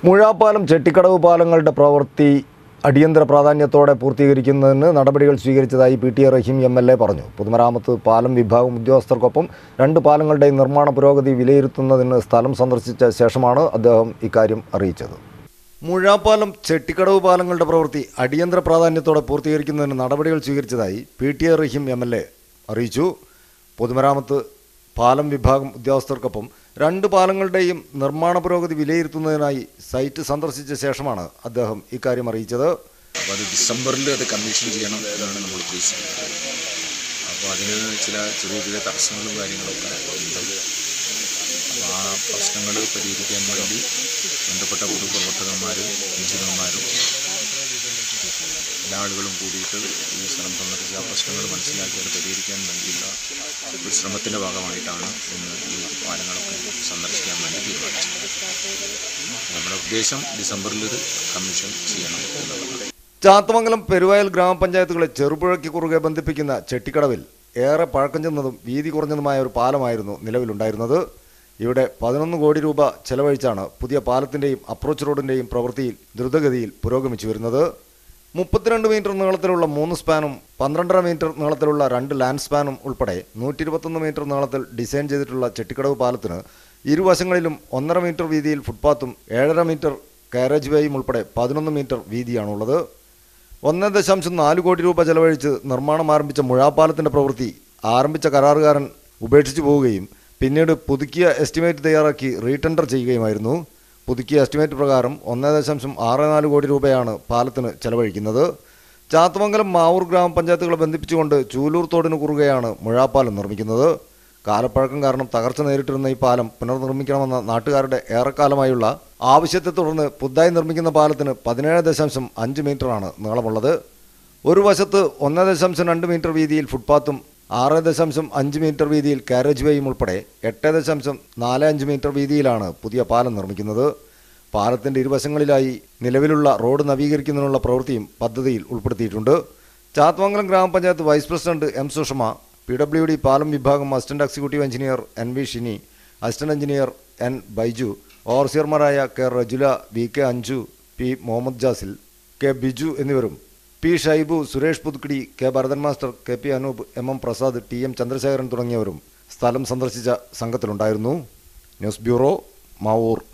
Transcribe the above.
മുഴാപ്പാലം ചെട്ടിക്കടവ് പാലങ്ങളുടെ പ്രവൃത്തി അടിയന്തര പ്രാധാന്യത്തോടെ പൂർത്തീകരിക്കുന്നതിന് നടപടികൾ സ്വീകരിച്ചതായി PTA റഹീം MLA പറഞ്ഞു. പൊതുമരാമത്ത് പാലം വിഭാഗം ഉദ്യോഗസ്ഥർക്കൊപ്പം രണ്ട് പാലങ്ങളുടെയും നിർമ്മാണ പുരോഗതി വിലയിരുത്തുന്നതിന് സ്ഥലം സന്ദർശിച്ച ശേഷമാണ് അദ്ദേഹം ഇക്കാര്യം അറിയിച്ചത്. മുഴാപ്പാലം ചെട്ടിക്കടവ് പാലങ്ങളുടെ പ്രവൃത്തി അടിയന്തര പ്രാധാന്യത്തോടെ പൂർത്തീകരിക്കുന്നതിന് നടപടികൾ സ്വീകരിച്ചതായി PTA റഹീം MLA അറിയിച്ചു. പൊതുമരാമത്ത് പാലം വിഭാഗം ഉദ്യോഗസ്ഥർക്കൊപ്പം രണ്ട് പാലങ്ങളുടെയും നിർമ്മാണ പുരോഗതി വിലയിരുത്തുന്നതിനായി സൈറ്റ് സന്ദർശിച്ച ശേഷമാണ് അദ്ദേഹം ഇക്കാര്യം അറിയിച്ചത്. അപ്പോൾ അത് ഡിസംബറിൽ അത് കമ്മീഷൻ ചെയ്യണം എന്നാണ് നമ്മൾ ഉദ്ദേശിക്കുന്നത്. അപ്പോൾ അതിന് ചില ചെറിയ ചെറിയ തടസ്സങ്ങളും കാര്യങ്ങളൊക്കെ ഉണ്ട്. അപ്പോൾ ആ പ്രശ്നങ്ങൾ പരിഹരിക്കാൻ വേണ്ടി ബന്ധപ്പെട്ട പൊതുപ്രവർത്തകന്മാരും എഞ്ചിനീയർമാരും എല്ലാ ആളുകളും കൂടിയിട്ട് ഈ സ്ഥലം സന്ദർശിച്ച് ആ പ്രശ്നങ്ങൾ മനസ്സിലാക്കി അത് പരിഹരിക്കാൻ വേണ്ടിയുള്ള ഒരു ശ്രമത്തിൻ്റെ ഭാഗമായിട്ടാണ് ഇന്ന് ഈ പാലങ്ങളൊക്കെ സന്ദർശിക്കാൻ വേണ്ടി തീരുമാനിച്ചത്. നമ്മുടെ ഉദ്ദേശം ഡിസംബറിൽ ഒരു കമ്മീഷൻ ചെയ്യണം എന്നുള്ളതാണ്. ചാത്തമംഗലം പെരുവയൽ ഗ്രാമപഞ്ചായത്തുകളെ ചെറുപുഴയ്ക്ക് കുറുകെ ബന്ധിപ്പിക്കുന്ന ചെട്ടിക്കടവിൽ ഏറെ പഴക്കം ചെന്നതും വീതി കുറഞ്ഞതുമായ ഒരു പാലമായിരുന്നു നിലവിലുണ്ടായിരുന്നത്. ഇവിടെ 11 കോടി രൂപ ചെലവഴിച്ചാണ് പുതിയ പാലത്തിൻ്റെയും അപ്രോച്ച് റോഡിൻ്റെയും പ്രവൃത്തിയിൽ ദ്രുതഗതിയിൽ പുരോഗമിച്ചു വരുന്നത്. 32 മീറ്റർ നീളത്തിലുള്ള 3 സ്പാനും 12.5 മീറ്റർ നീളത്തിലുള്ള 2 ലാൻഡ് സ്പാനും ഉൾപ്പെടെ 121 മീറ്റർ നീളത്തിൽ ഡിസൈൻ ചെയ്തിട്ടുള്ള ചെട്ടിക്കടവ് പാലത്തിന് ഇരുവശങ്ങളിലും 1.5 മീറ്റർ വീതിയിൽ ഫുട്പാത്തും 7.5 മീറ്റർ കാരേജ് വേയും ഉൾപ്പെടെ 11 മീറ്റർ വീതിയാണുള്ളത്. 1.4 കോടി രൂപ ചെലവഴിച്ച് നിർമ്മാണം ആരംഭിച്ച മുഴാപ്പാലത്തിൻ്റെ പ്രവൃത്തി ആരംഭിച്ച കരാറുകാരൻ ഉപേക്ഷിച്ചു പോവുകയും പിന്നീട് പുതുക്കിയ എസ്റ്റിമേറ്റ് തയ്യാറാക്കി റീടെൻഡർ ചെയ്യുകയുമായിരുന്നു. പുതുക്കിയ എസ്റ്റിമേറ്റ് പ്രകാരം 1.64 കോടി രൂപയാണ് പാലത്തിന് ചെലവഴിക്കുന്നത്. ചാത്തമംഗലം മാവൂർ ഗ്രാമപഞ്ചായത്തുകളെ ബന്ധിപ്പിച്ചുകൊണ്ട് ചൂലൂർ തോടിന് കുറുകെയാണ് മുഴാപ്പാലം നിർമ്മിക്കുന്നത്. കാലപ്പഴക്കം കാരണം തകർച്ച നേരിട്ടിരുന്ന ഈ പാലം പുനർനിർമ്മിക്കണമെന്ന നാട്ടുകാരുടെ ഏറെക്കാലമായുള്ള ആവശ്യത്തെ തുടർന്ന് പുതുതായി നിർമ്മിക്കുന്ന പാലത്തിന് 17.5 മീറ്ററാണ് നീളമുള്ളത്. ഒരു വശത്ത് 1.2 മീറ്റർ വീതിയിൽ ഫുട്പാത്തും 6.5 മീറ്റർ വീതിയിൽ കാരേജ് വേയും ഉൾപ്പെടെ 8.45 മീറ്റർ വീതിയിലാണ് പുതിയ പാലം നിർമ്മിക്കുന്നത്. പാലത്തിൻ്റെ ഇരുവശങ്ങളിലായി നിലവിലുള്ള റോഡ് നവീകരിക്കുന്നതിനുള്ള പ്രവൃത്തിയും പദ്ധതിയിൽ ഉൾപ്പെടുത്തിയിട്ടുണ്ട്. ചാത്തമംഗലം ഗ്രാമപഞ്ചായത്ത് vice president M Sushama, PWD പാലം വിഭാഗം assistant executive engineer NV Shini, assistant engineer N Baiju, ഓവർസിയർമാരായ K Rajula, VK Anju, P Muhammad Jasil, K Biju എന്നിവരും P Shaibu, Suresh Puthukkidi, K Bharathan master, KP Anoop, MM Prasad, TM Chandrasekharan തുടങ്ങിയവരും സ്ഥലം സന്ദർശിച്ച സംഘത്തിലുണ്ടായിരുന്നു. News bureau, Mavoor.